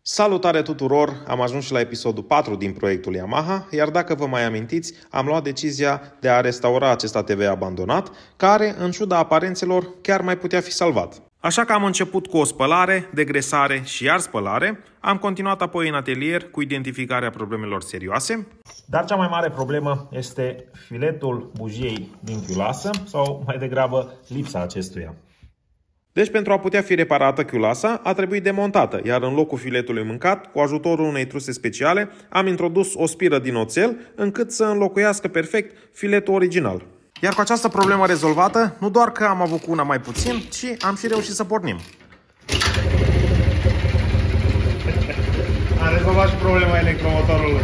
Salutare tuturor! Am ajuns și la episodul 4 din proiectul Yamaha, iar dacă vă mai amintiți, am luat decizia de a restaura acest ATV abandonat, care, în ciuda aparențelor, chiar mai putea fi salvat. Așa că am început cu o spălare, degresare și iar spălare, am continuat apoi în atelier cu identificarea problemelor serioase. Dar cea mai mare problemă este filetul bujiei din chiulasă, sau mai degrabă lipsa acestuia. Deci, pentru a putea fi reparată chiulasa, a trebuit demontată, iar în locul filetului mâncat, cu ajutorul unei truse speciale, am introdus o spiră din oțel, încât să înlocuiască perfect filetul original. Iar cu această problemă rezolvată, nu doar că am avut cu una mai puțin, ci am și reușit să pornim. Am rezolvat și problema electromotorului.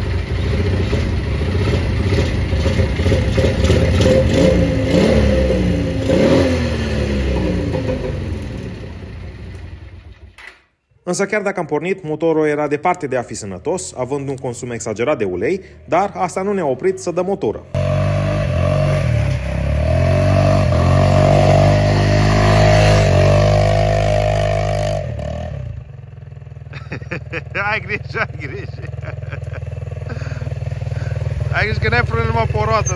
Însă chiar dacă am pornit, motorul era departe de a fi sănătos, având un consum exagerat de ulei, dar asta nu ne-a oprit să dăm motoră. Ai grijă, ai grijă. Ai grijă că n-ai frână numai pe o roată.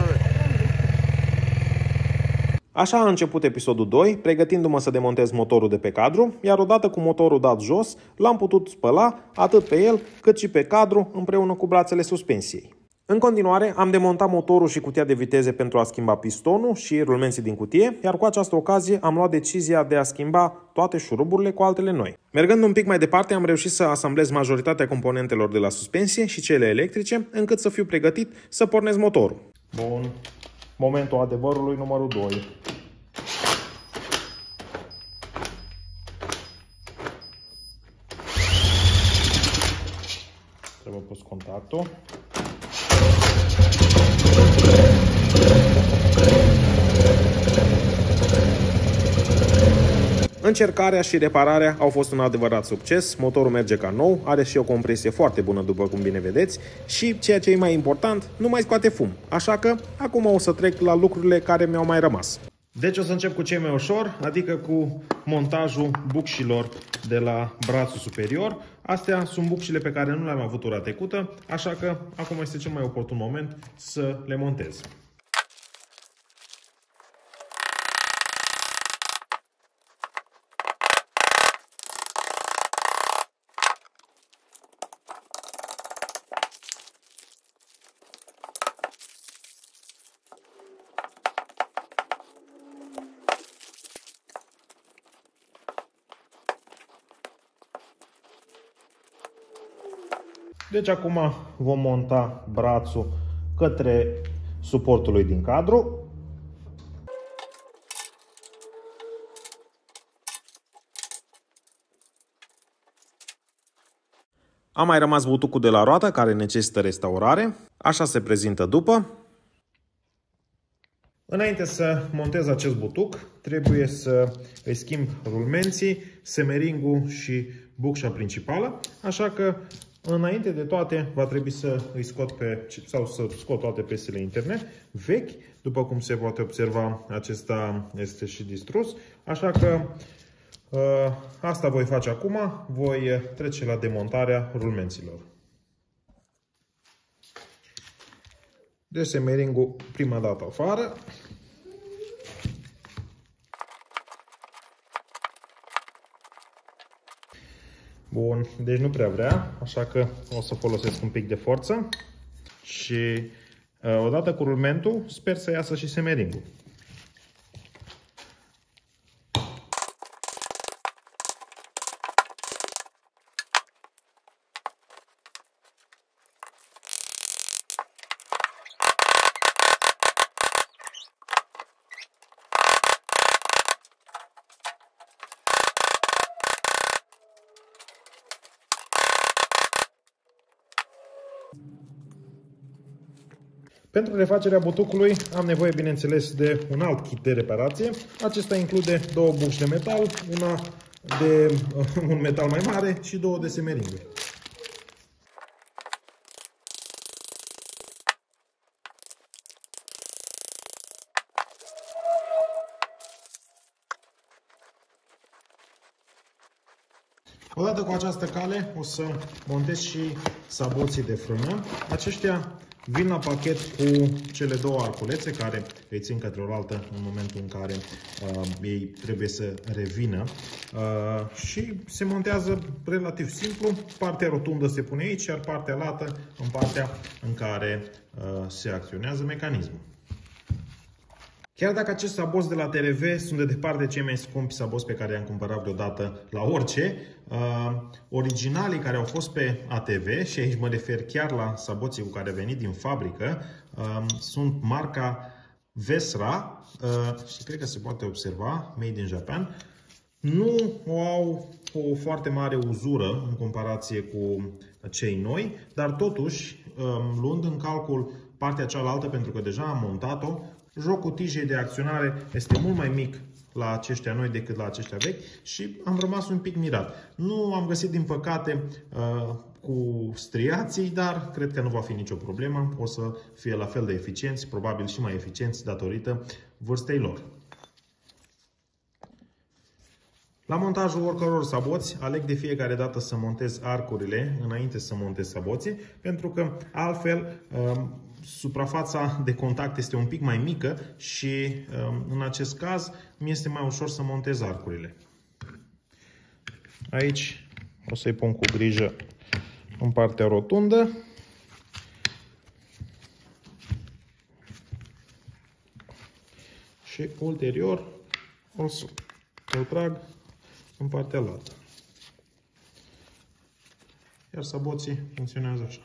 Așa a început episodul 2, pregătindu-mă să demontez motorul de pe cadru, iar odată cu motorul dat jos, l-am putut spăla atât pe el cât și pe cadru împreună cu brațele suspensiei. În continuare, am demontat motorul și cutia de viteze pentru a schimba pistonul și rulmenții din cutie, iar cu această ocazie am luat decizia de a schimba toate șuruburile cu altele noi. Mergând un pic mai departe, am reușit să asamblez majoritatea componentelor de la suspensie și cele electrice, încât să fiu pregătit să pornesc motorul. Bun. Momentul adevărului numărul 2. Trebuie pus contactul. Încercarea și repararea au fost un adevărat succes, motorul merge ca nou, are și o compresie foarte bună după cum bine vedeți și, ceea ce e mai important, nu mai scoate fum, așa că acum o să trec la lucrurile care mi-au mai rămas. Deci o să încep cu cei mai ușor, adică cu montajul bucșilor de la brațul superior. Astea sunt bucșile pe care nu le-am avut ora trecută, așa că acum este cel mai oportun moment să le montez. Deci acum vom monta brațul către suportul lui din cadru. A mai rămas butucul de la roată care necesită restaurare. Așa se prezintă după. Înainte să montez acest butuc, trebuie să îi schimb rulmenții, semeringul și bucșa principală, așa că înainte de toate va trebui să îi scot să scot toate piesele interne vechi. După cum se poate observa, acesta este și distrus, așa că asta voi face acum, voi trece la demontarea rulmenților. Deci semeringul prima dată afară. Bun, deci nu prea vrea, așa că o să folosesc un pic de forță și odată cu rulmentul sper să iasă și semeringul. Pentru refacerea butucului am nevoie, bineînțeles, de un alt kit de reparație. Acesta include două bucși de metal, una de un metal mai mare și două de semeringuri. Odată cu această cale o să montez și saboții de frână. Aceștia vin la pachet cu cele două arculețe care îi țin către oaltă în momentul în care ei trebuie să revină și se montează relativ simplu. Partea rotundă se pune aici, iar partea lată în partea în care se acționează mecanismul. Chiar dacă acești saboți de la TRV sunt de departe cei mai scumpi saboți pe care i-am cumpărat vreodată la orice, originalii care au fost pe ATV, și aici mă refer chiar la saboții cu care venit din fabrică, sunt marca Vesra și cred că se poate observa, Made in Japan. Nu au o foarte mare uzură în comparație cu cei noi, dar totuși, luând în calcul partea cealaltă, pentru că deja am montat-o, jocul tijei de acționare este mult mai mic la aceștia noi decât la aceștia vechi și am rămas un pic mirat. Nu am găsit, din păcate, cu striații, dar cred că nu va fi nicio problemă. O să fie la fel de eficienți, probabil și mai eficienți datorită vârstei lor. La montajul oricăror saboți, aleg de fiecare dată să montez arcurile înainte să montez saboții, pentru că altfel suprafața de contact este un pic mai mică și în acest caz mi este mai ușor să montez arcurile. Aici o să-i pun cu grijă în partea rotundă. Și ulterior o să îl trag în partea lată. Iar saboții funcționează așa.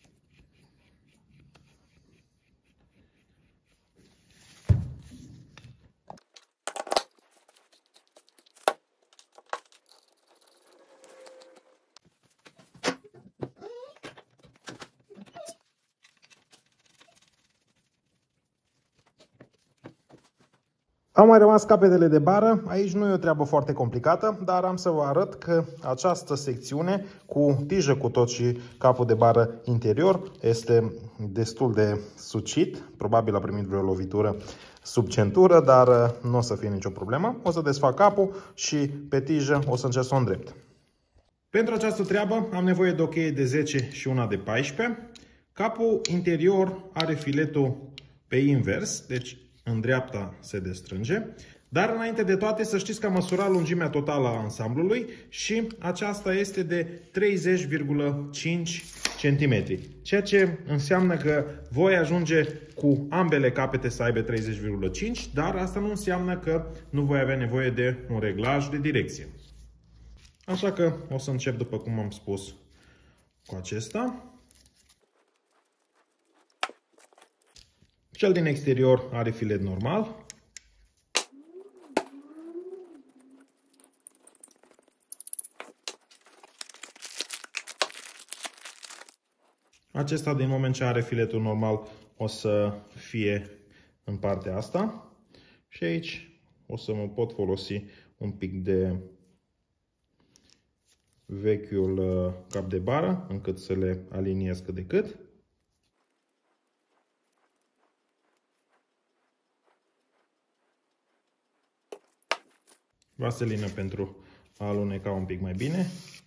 Au mai rămas capetele de bară. Aici nu e o treabă foarte complicată, dar am să vă arăt că această secțiune cu tijă cu tot și capul de bară interior este destul de sucit. Probabil a primit vreo lovitură sub centură, dar nu o să fie nicio problemă. O să desfac capul și pe tijă o să încerc să o îndrept. Pentru această treabă am nevoie de o cheie de 10 și una de 14. Capul interior are filetul pe invers, deci în dreapta se destrânge, dar înainte de toate să știți că am măsurat lungimea totală a ansamblului și aceasta este de 30,5 cm, ceea ce înseamnă că voi ajunge cu ambele capete să aibă 30,5, dar asta nu înseamnă că nu voi avea nevoie de un reglaj de direcție. Așa că o să încep după cum am spus cu acesta. Cel din exterior are filet normal. Acesta, din moment ce are filetul normal, o să fie în partea asta. Și aici o să mă pot folosi un pic de vechiul cap de bară, încât să le aliniez cât de cât. Vaselină pentru a aluneca un pic mai bine.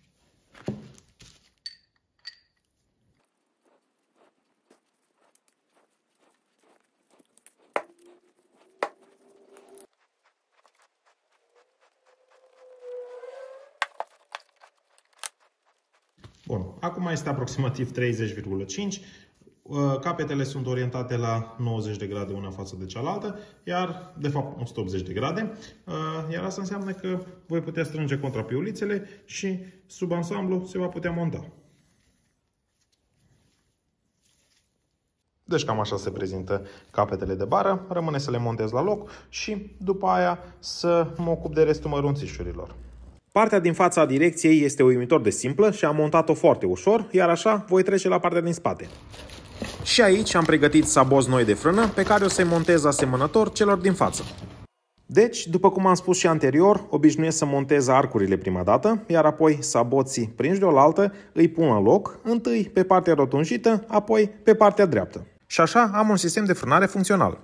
Bun, acum este aproximativ 30,5. Capetele sunt orientate la 90 de grade una față de cealaltă, iar de fapt 180 de grade, iar asta înseamnă că voi putea strânge contrapiulițele și sub ansamblu se va putea monta. Deci cam așa se prezintă capetele de bară, rămâne să le montez la loc și după aia să mă ocup de restul mărunțișurilor. Partea din fața direcției este uimitor de simplă și am montat-o foarte ușor, iar așa voi trece la partea din spate. Și aici am pregătit saboți noi de frână pe care o să-i montez asemănător celor din față. Deci, după cum am spus și anterior, obișnuiesc să montez arcurile prima dată, iar apoi saboții prinși de oaltă îi pun în loc, întâi pe partea rotunjită, apoi pe partea dreaptă. Și așa am un sistem de frânare funcțional.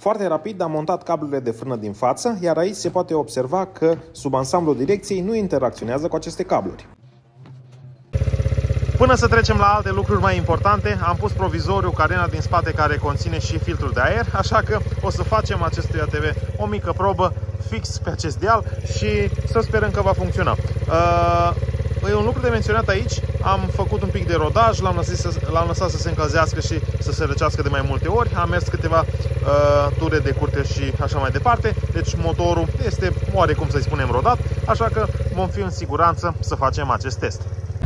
Foarte rapid am montat cablurile de frână din față, iar aici se poate observa că subansamblul direcției nu interacționează cu aceste cabluri. Până să trecem la alte lucruri mai importante, am pus provizoriu carena din spate care conține și filtrul de aer, așa că o să facem acestui ATV o mică probă fix pe acest deal și să sperăm că va funcționa. E un lucru de menționat aici, am făcut un pic de rodaj, l-am lăsat să se încălzească și să se răcească de mai multe ori, am mers câteva ture de curte și așa mai departe, deci motorul este oarecum să-i spunem rodat, așa că vom fi în siguranță să facem acest test.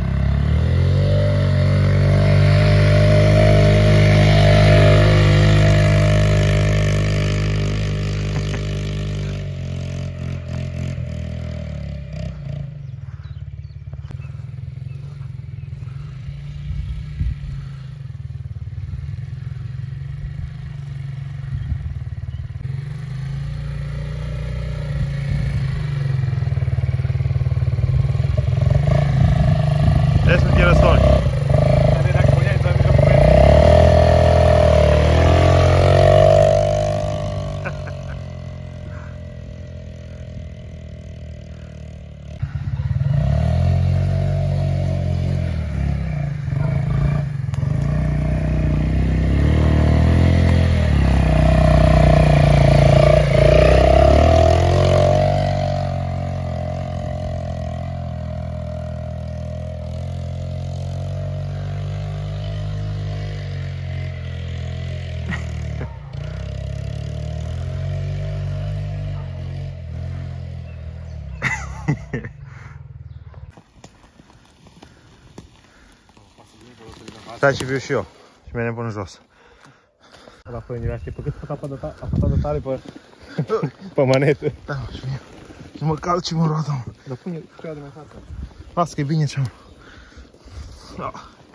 Stai și viu și eu. Și mergem până jos. La fără știi pe cât a apăsat de tare pe manetă. Da, și eu. Și mă calc și mă roadă. Dar pune cea de mai față. Lasă că e bine ce-am. Da.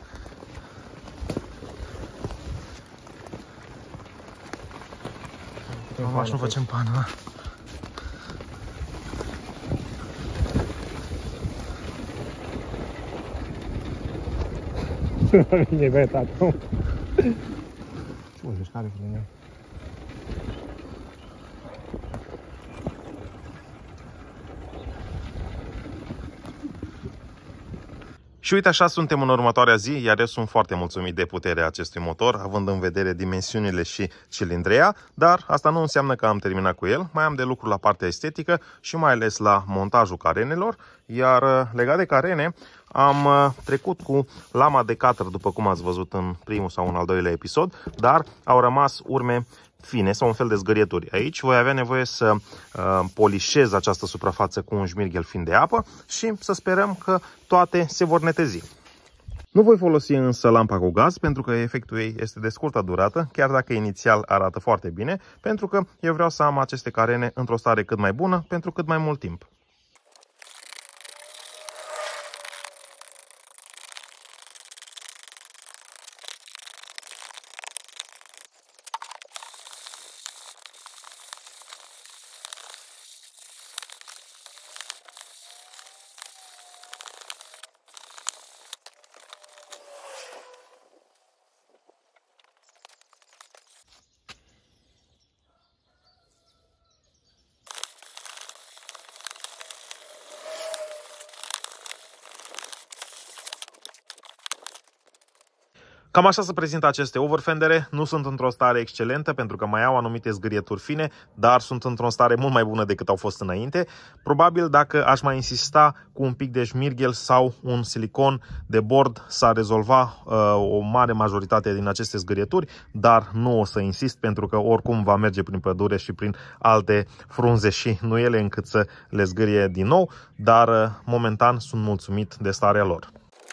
Nu facem pană, da? Vine băiat acum. Ce mă zici, care vine? Și uite, așa suntem în următoarea zi, iar eu sunt foarte mulțumit de puterea acestui motor, având în vedere dimensiunile și cilindreia, dar asta nu înseamnă că am terminat cu el. Mai am de lucru la partea estetică și mai ales la montajul carenelor, iar legat de carene, am trecut cu lama de cutter, după cum ați văzut în primul sau în al doilea episod, dar au rămas urme fine sau un fel de zgârieturi. Aici voi avea nevoie să polișez această suprafață cu un șmirghel fin de apă și să sperăm că toate se vor netezi. Nu voi folosi însă lampa cu gaz pentru că efectul ei este de scurtă durată, chiar dacă inițial arată foarte bine, pentru că eu vreau să am aceste carene într-o stare cât mai bună pentru cât mai mult timp. Cam așa se prezintă aceste overfendere. Nu sunt într-o stare excelentă pentru că mai au anumite zgârieturi fine, dar sunt într-o stare mult mai bună decât au fost înainte. Probabil dacă aș mai insista cu un pic de șmirghel sau un silicon de bord s-ar rezolva o mare majoritate din aceste zgârieturi, dar nu o să insist pentru că oricum va merge prin pădure și prin alte frunze și nuiele încât să le zgârie din nou, dar momentan sunt mulțumit de starea lor.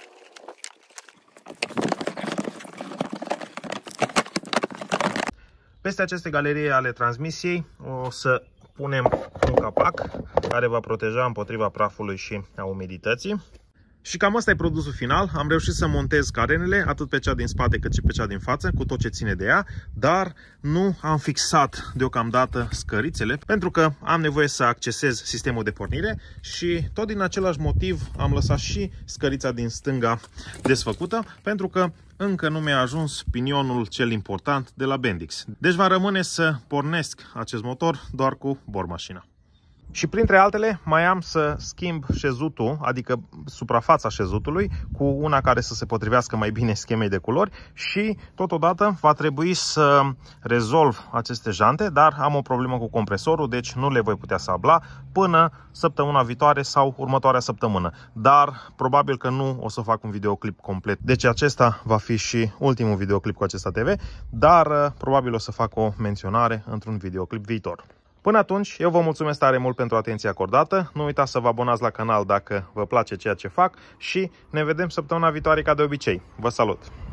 Peste aceste galerii ale transmisiei o să punem un capac care va proteja împotriva prafului și a umidității. Și cam asta e produsul final. Am reușit să montez carenele, atât pe cea din spate cât și pe cea din față, cu tot ce ține de ea, dar nu am fixat deocamdată scărițele, pentru că am nevoie să accesez sistemul de pornire și tot din același motiv am lăsat și scărița din stânga desfăcută, pentru că încă nu mi-a ajuns pinionul cel important de la Bendix. Deci va rămâne să pornesc acest motor doar cu bormașina. Și printre altele mai am să schimb șezutul, adică suprafața șezutului, cu una care să se potrivească mai bine schemei de culori și totodată va trebui să rezolv aceste jante, dar am o problemă cu compresorul, deci nu le voi putea sabla până săptămâna viitoare sau următoarea săptămână. Dar probabil că nu o să fac un videoclip complet. Deci acesta va fi și ultimul videoclip cu acesta TV, dar probabil o să fac o menționare într-un videoclip viitor. Până atunci, eu vă mulțumesc tare mult pentru atenția acordată. Nu uitați să vă abonați la canal dacă vă place ceea ce fac și ne vedem săptămâna viitoare ca de obicei. Vă salut!